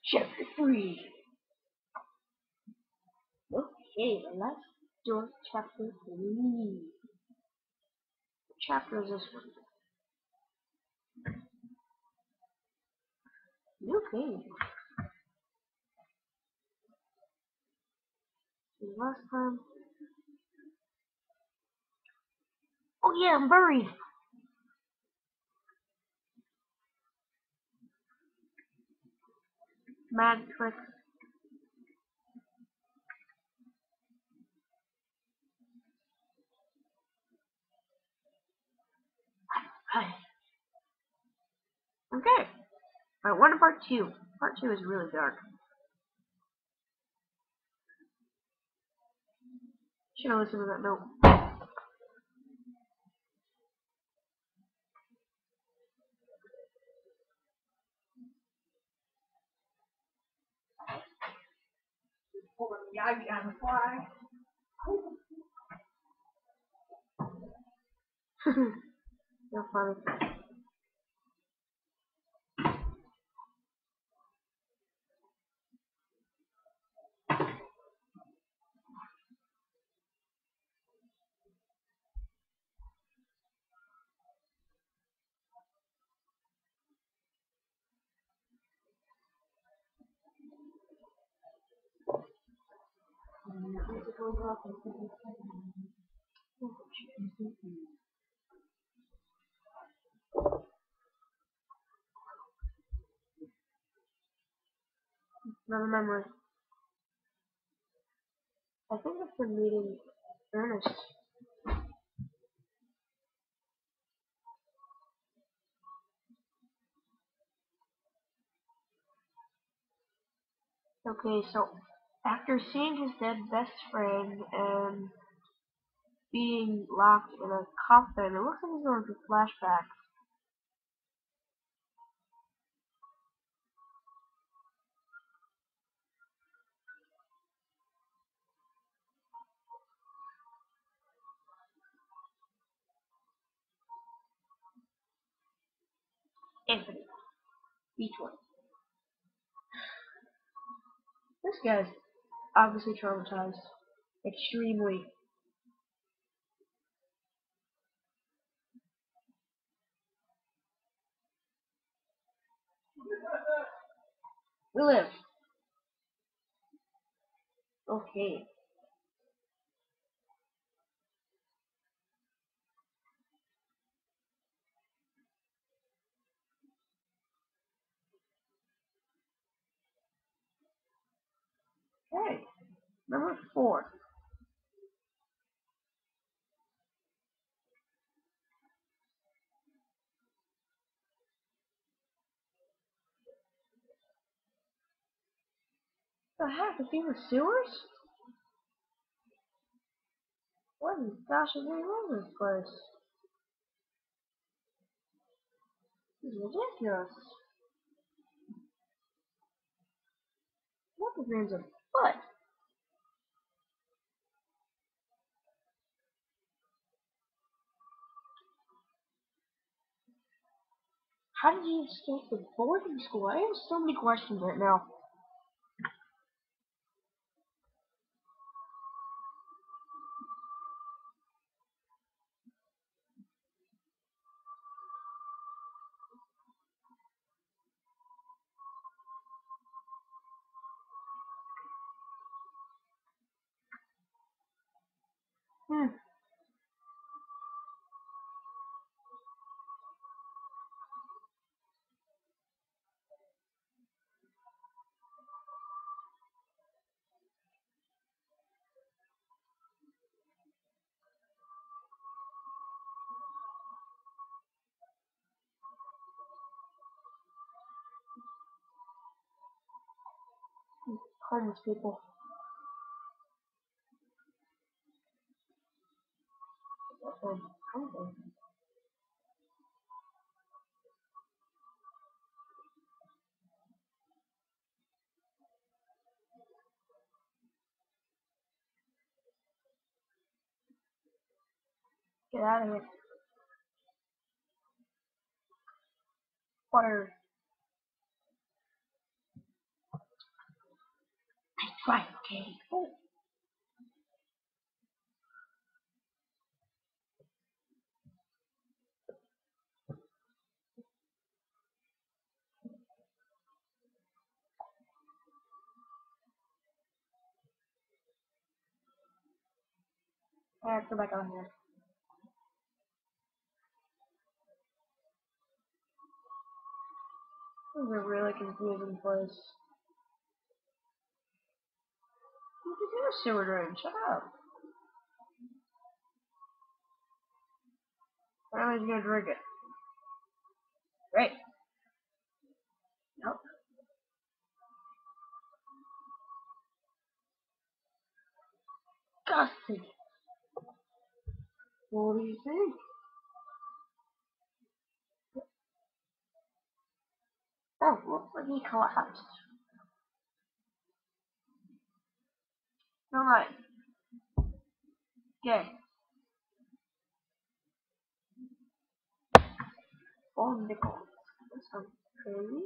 Chapter 3. Okay, let's do chapter 3. What chapter is this one? Okay. Last time. Oh yeah, I'm buried. Mad trick. Hi. Okay. Alright, what about part 2? Part 2 is really dark. Should have listened to that note. Hold on, yeah, I can fly. You're funny. Another memory. I think it's the meeting Ernest. Okay, so after seeing his dead best friend and being locked in a coffin, it looks like he's going through flashbacks. Anthony, each one. This guy's obviously traumatized. Extremely. We live. Okay. Okay. Number 4. The heck? Is he in the sewers? What in gosh is going on in this place? This is ridiculous. What the man's a foot? How did he escape the boarding school? I have so many questions right now. Hmm. Homeless people. Homeless. Get out of here. Water. Right, Katie. Oh. Alright, go back on here. This is a really confusing place. Look at your sewer drain. Shut up. Apparently he's gonna drink it. Great. Nope. Disgusting. What do you think? Oh, looks like he collapsed. Alright. Okay. Four nickels. That sounds crazy.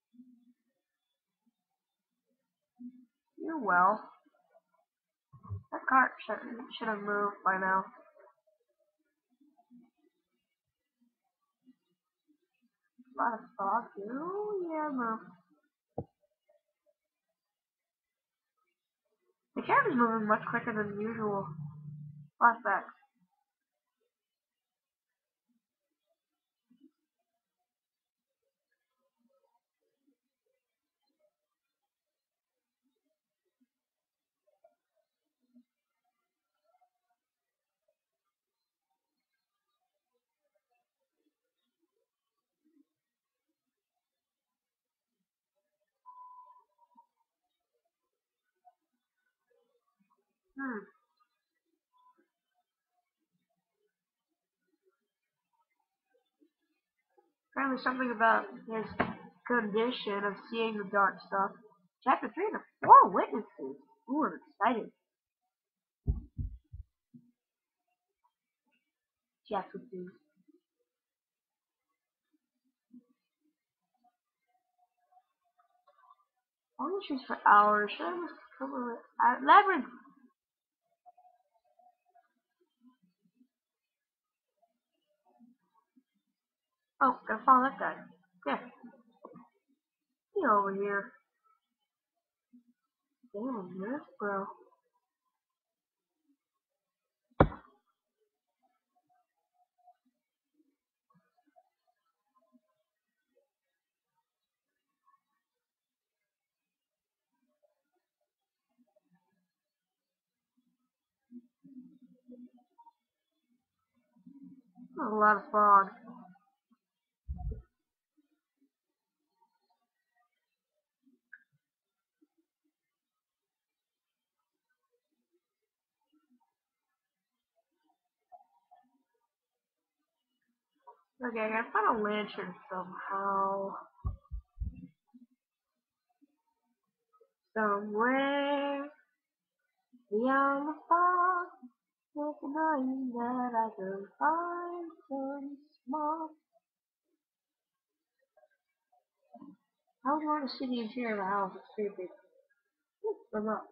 You're well. That cart should have moved by now. A lot of fog. Oh, yeah, move. The camera's moving much quicker than usual. Flashbacks. Apparently something about his condition of seeing the dark stuff. Chapter 3, the 4 witnesses. Ooh, I'm excited. Chapter 2. I want to choose for hours. Should I just cover it? Labyrinth! Oh, gotta follow that guy. Yeah, he over here. Damn, this bro. There's a lot of fog. Okay, I gotta find a lantern somehow. Somewhere beyond the fog, there's a knowing that I can find some small. I would want to see the interior of the house. It's creepy. I'm up.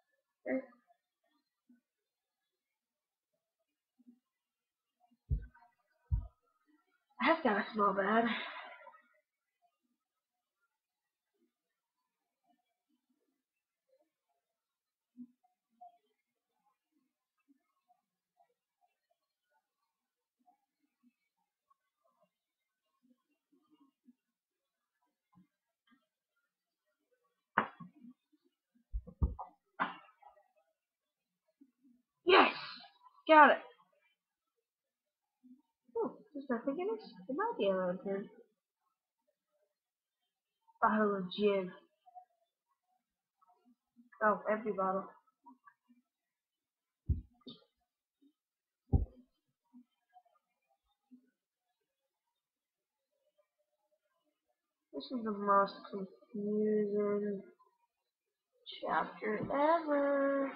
That's gotta smell bad. Yes! Got it. Oh, there's nothing in it. It might be a lantern. Bottle of gin. Oh, empty bottle. This is the most confusing chapter ever.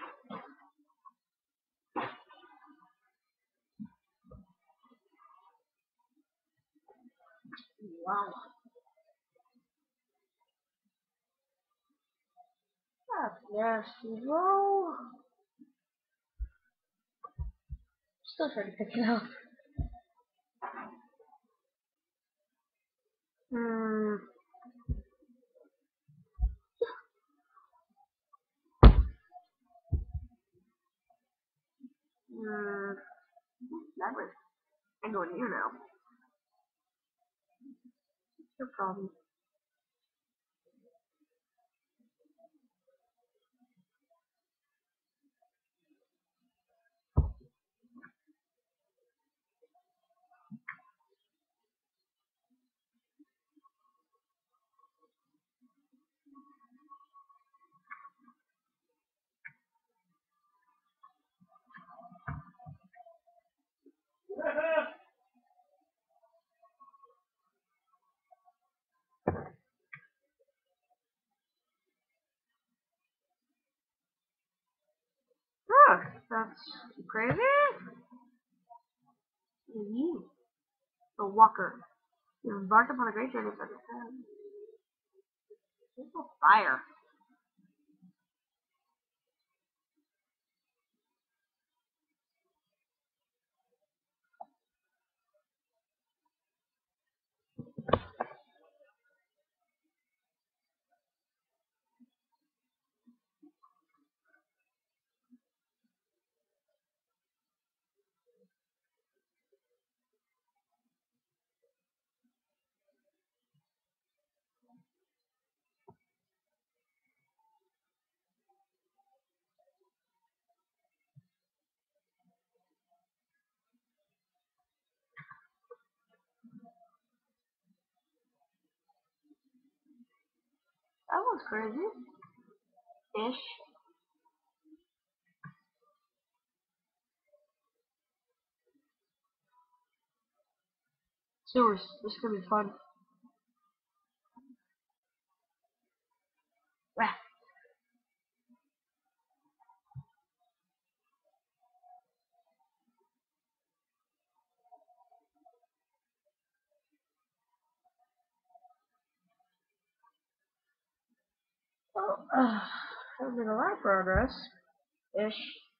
Wow. That's nasty, bro. Still trying to pick it up. That was. I'm going here now. No problem. Oh, that's crazy. You, the walker. You embarked upon a great journey for the sun. There's no fire. That was crazy. Ish. Sewers. This is gonna be fun. Rah. Oh, I've made a lot of progress. Ish.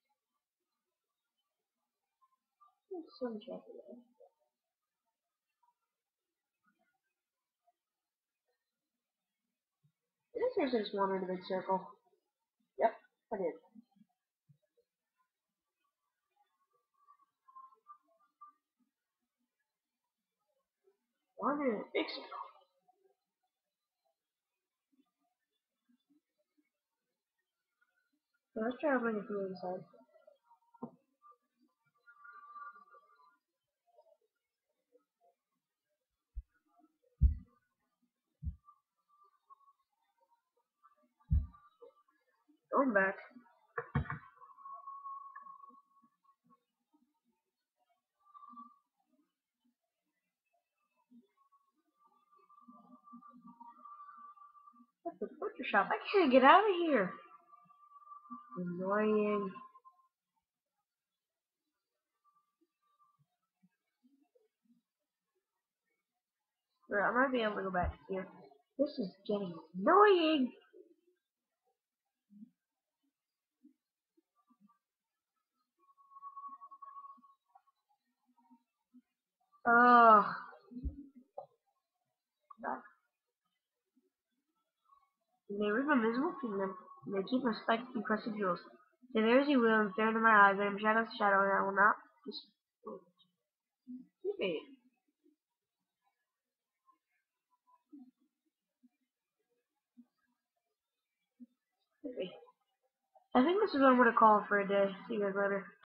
Some check it. Did I seriously just wander in a big circle? Yep, I did. Wander in a big circle. So let's try to bring it from the inside. Going back. That's the butcher shop. I can't get out of here. Annoying. Alright, I might be able to go back here. This is getting annoying. Oh, God. They rip a miserable kingdom, and they keep us like encrusted jewels. Say there as you will, and stare into my eyes, I am shadow to shadow, and I will not just keep it. I think this is what I'm going to call for a day. See you guys later.